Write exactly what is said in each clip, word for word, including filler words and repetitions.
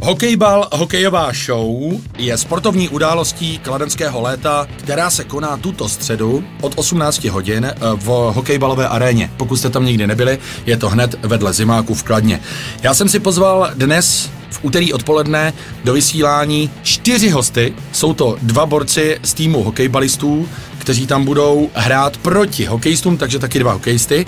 Hokejbal, hokejová show je sportovní událostí kladenského léta, která se koná tuto středu od osmnácti hodin v hokejbalové aréně. Pokud jste tam nikdy nebyli, je to hned vedle Zimáku v Kladně. Já jsem si pozval dnes v úterý odpoledne do vysílání čtyři hosty. Jsou to dva borci z týmu hokejbalistů, kteří tam budou hrát proti hokejistům, takže taky dva hokejisty.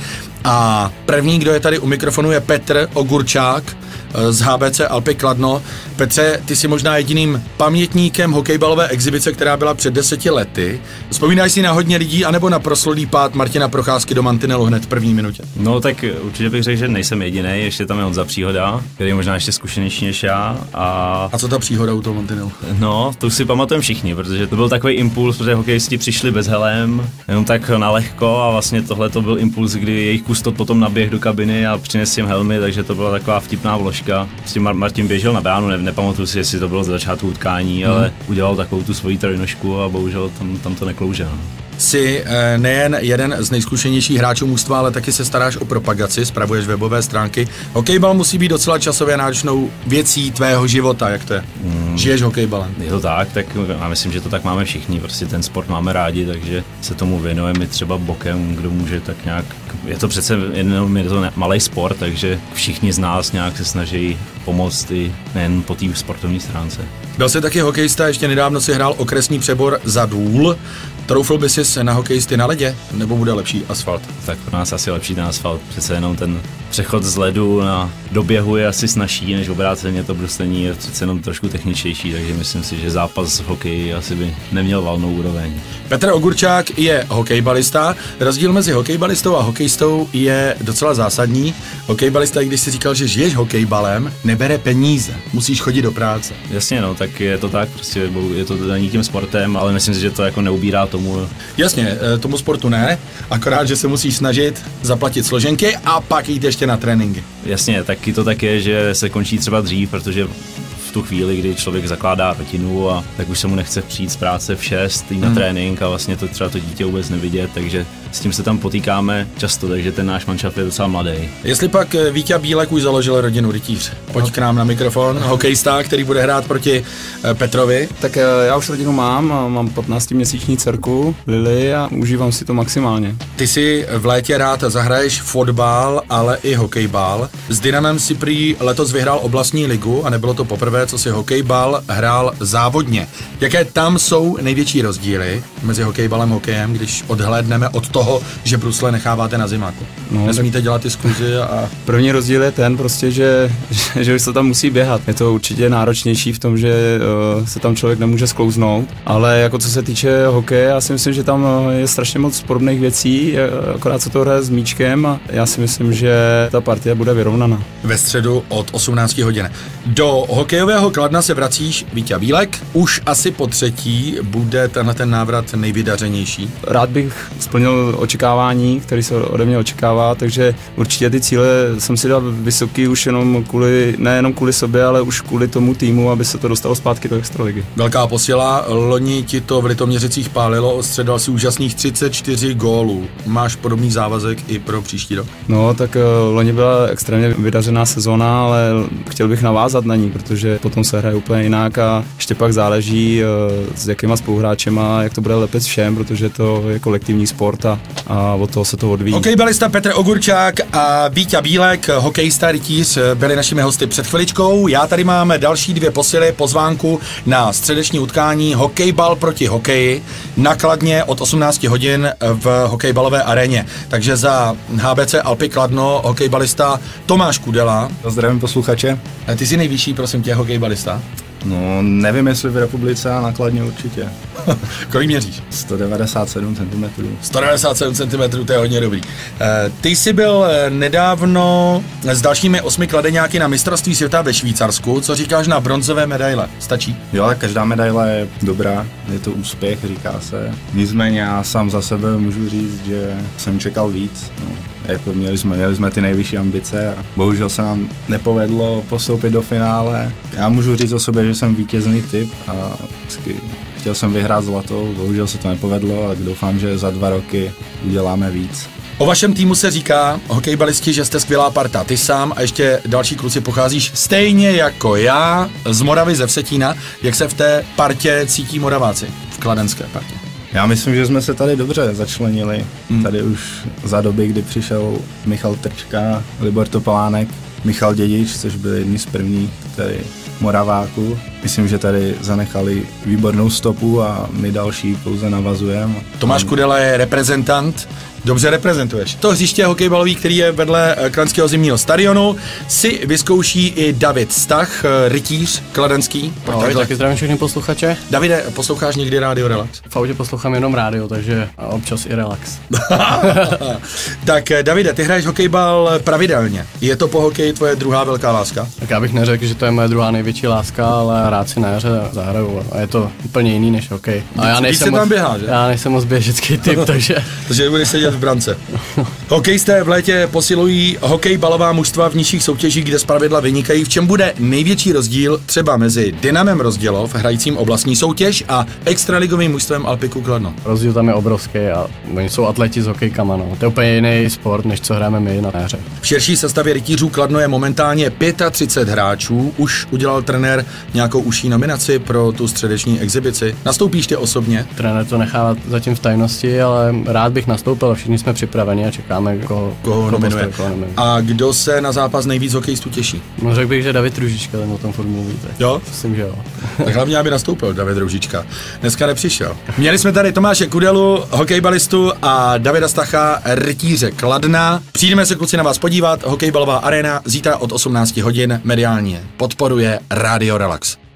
A první, kdo je tady u mikrofonu, je Petr Ogurčák z H B C Alpy Kladno. Petře, ty jsi možná jediným pamětníkem hokejbalové exibice, která byla před deseti lety. Vzpomínáš si na hodně lidí, anebo na proslulý pád Martina Procházky do mantinelu hned v první minutě? No tak určitě bych řekl, že nejsem jediný, ještě tam je Honza Příhoda, který je možná ještě zkušenější než já. A... a co ta příhoda u toho mantinelu? No, to si pamatujeme všichni, protože to byl takový impuls, protože hokejisti přišli bez helem, jenom tak na lehko a vlastně tohle to byl impuls, kdy jejich kustot potom naběh do kabiny a přinesl jim helmy, takže to byla taková vtipná vložka. Prostě Martin běžel na bránu, ne, nepamatuju si, jestli to bylo z začátku utkání, hmm. ale udělal takovou tu svoji trojnožku a bohužel tam, tam to neklouže. No. Jsi eh, nejen jeden z nejzkušenějších hráčů mužstva, ale taky se staráš o propagaci, spravuješ webové stránky. Hokejbal musí být docela časově náročnou věcí tvého života, jak to je? Hmm. Žiješ hokejbalem? Je to tak, tak já myslím, že to tak máme všichni, prostě ten sport máme rádi, takže se tomu věnujeme třeba bokem, kdo může tak nějak, je to přece jenom je to malý sport, takže všichni z nás nějak se snaží pomoct i nejen po té sportovní stránce. Byl jsi taky hokejista, ještě nedávno si hrál okresní přebor za Důl. Troufl by si na hokejisty na ledě, nebo bude lepší asfalt? Tak pro nás asi lepší ten asfalt, přece jenom ten přechod z ledu na do běhu je asi snazší než obráceně, to bruslení je přece jenom trošku techničtější, takže myslím si, že zápas v hokeji asi by neměl valnou úroveň. Petr Ogurčák je hokejbalista, rozdíl mezi hokejbalistou a hokejistou je docela zásadní. Hokejbalista, když si říkal, že žiješ hokejbalem, nebere peníze, musíš chodit do práce. Jasně, no, tak je to tak, prostě je to daný tím sportem, ale myslím si, že to jako neubírá tomu. Jasně, tomu sportu ne, akorát, že se musíš snažit zaplatit složenky a pak jít ještě na tréninky. Jasně, taky to tak je, že se končí třeba dřív, protože v tu chvíli, kdy člověk zakládá rodinu a tak už se mu nechce přijít z práce v šest, jít na hmm. trénink a vlastně to třeba to dítě vůbec nevidět, takže s tím se tam potýkáme často, takže ten náš manšaft je docela mladý. Jestli pak Víťa Bílek už založil rodinu rytíř, pojď no. k nám na mikrofon, hokejista, který bude hrát proti Petrovi. Tak já už rodinu mám, mám patnáctiměsíční dcerku Lily a užívám si to maximálně. Ty si v létě rád zahraješ fotbal, ale i hokejbal. S Dynamem si prý letos vyhrál oblastní ligu a nebylo to poprvé, co si hokejbal hrál závodně. Jaké tam jsou největší rozdíly mezi hokejbalem a hokejem, když odhlédneme od toho, že brusle necháváte na zimáku? No, nesmíte dělat ty skluzy a... První rozdíl je ten prostě, že, že, že už se tam musí běhat. Je to určitě náročnější v tom, že uh, se tam člověk nemůže sklouznout, ale jako co se týče hokeje, já si myslím, že tam je strašně moc podobných věcí, akorát se to hraje s míčkem a já si myslím, že ta partie bude vyrovnaná. Ve středu od osmnácti hodin. Do hokejového Kladna se vracíš Víťa Bílek. Už asi po třetí bude tenhle ten návrat nejvydařenější. Rád bych splnil očekávání, které se ode mě očekává, takže určitě ty cíle jsem si dal vysoký už jenom kvůli, nejenom kvůli sobě, ale už kvůli tomu týmu, aby se to dostalo zpátky do extraligy. Velká posila, loni ti to v Litoměřicích pálilo, ostředal si úžasných třicet čtyři gólů. Máš podobný závazek i pro příští rok? No, tak uh, loni byla extrémně vydařená sezóna, ale chtěl bych navázat na ní, protože potom se hraje úplně jinak a ještě pak záleží uh, s jakýma spoluhráčema, jak to bude lepit všem, protože to je kolektivní sport a, a od toho se to odvíjí. Hokejbalista Petr Ogurčák a Víťa Bílek, hokejista rytíř, byli našimi hosty před chviličkou. Já tady mám další dvě posily, pozvánku na středeční utkání hokejbal proti hokeji na Kladně od osmnácti hodin v hokejbalové aréně. Takže za H B C Alpy Kladno hokejbalista Tomáš Kudela. Zdravím posluchače. Ty jsi nejvyšší, prosím tě, hokejbalista? No, nevím, jestli v republice a na Kladně určitě. Kolik měříš? sto devadesát sedm centimetrů. sto devadesát sedm centimetrů, to je hodně dobrý. Ty jsi byl nedávno s dalšími osmi kladeňáky na mistrovství světa ve Švýcarsku. Co říkáš na bronzové medaile? Stačí? Jo, tak každá medaile je dobrá, je to úspěch, říká se. Nicméně já sám za sebe můžu říct, že jsem čekal víc. No. Jako měli jsme, měli jsme ty nejvyšší ambice a bohužel se nám nepovedlo postoupit do finále. Já můžu říct o sobě, že jsem vítězný typ a vždycky chtěl jsem vyhrát zlato, bohužel se to nepovedlo, ale doufám, že za dva roky uděláme víc. O vašem týmu se říká, hokejbalisti, že jste skvělá parta. Ty sám a ještě další kluci pocházíš stejně jako já z Moravy, ze Vsetína. Jak se v té partě cítí Moraváci v kladenské partě? Já myslím, že jsme se tady dobře začlenili. Hmm. Tady už za doby, kdy přišel Michal Trčka, Libor Topolánek, Michal Dědič, což byl jedni z prvních tady Moraváků. Myslím, že tady zanechali výbornou stopu a my další pouze navazujeme. Tomáš Kudela je reprezentant. Dobře reprezentuješ. To hřiště hokejbalový, který je vedle Kladenského zimního stadionu, si vyzkouší i David Stach, rytíř kladenský. Ahoj, taky zdravím všechny posluchače. Davide, posloucháš někdy Radio Relax? V autě poslouchám jenom rádio, takže občas i relax. Tak Davide, ty hraješ hokejbal pravidelně. Je to po hokeji tvoje druhá velká láska? Tak já bych neřekl, že to je moje druhá největší láska, ale rád si na jaře zahraju a je to úplně jiný než hokej. A já nejsem moc, tam běhá, že? Já nejsem moc běžecký typ, takže... takže budeš sedět v brance. Hokejisté v létě posilují hokejbalová mužstva v nižších soutěžích, kde zpravidla vynikají. V čem bude největší rozdíl třeba mezi Dynamem Rozdělov, hrajícím oblastní soutěž, a extraligovým mužstvem Alpiku Kladno? Rozdíl tam je obrovský a oni jsou atleti s hokejkama, no. To je úplně jiný sport, než co hrajeme my na jaře. V širší sestavě rytířů Kladno je momentálně třicet pět hráčů. Už udělal trenér nějakou užší nominaci pro tu středeční exibici. Nastoupíš ty osobně? Trenér to nechá zatím v tajnosti, ale rád bych nastoupil. Všichni jsme připraveni a čekáme, koho, koho nominuje. A kdo se na zápas nejvíc hokejistů těší? No, řekl bych, že David Růžička, ten o tom furt mluví. Jo? Myslím, že jo. Tak hlavně, aby nastoupil David Růžička. Dneska nepřišel. Měli jsme tady Tomáše Kudelu, hokejbalistu, a Davida Stacha, rytíře Kladna. Přijdeme se, kluci, na vás podívat. Hokejbalová arena zítra od osmnácti hodin mediálně podporuje Radio Relax.